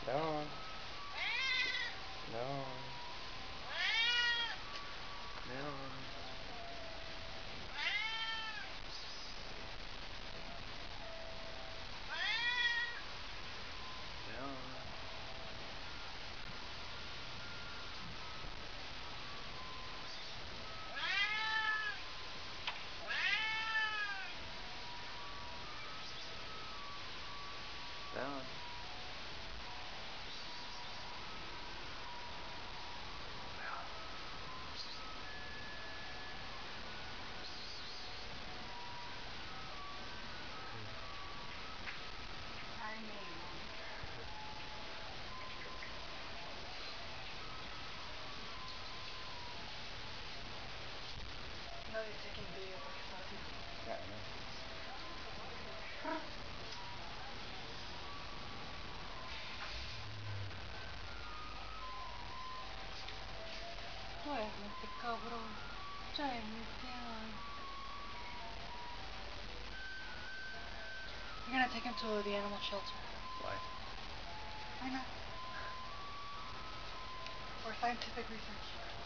No. No. No. No. No. No, you're taking video of yourself. Yeah, I know. Duérmete, cabrón. Ya es muy tarde. You're gonna take him to the animal shelter. Why? Why not? For scientific research.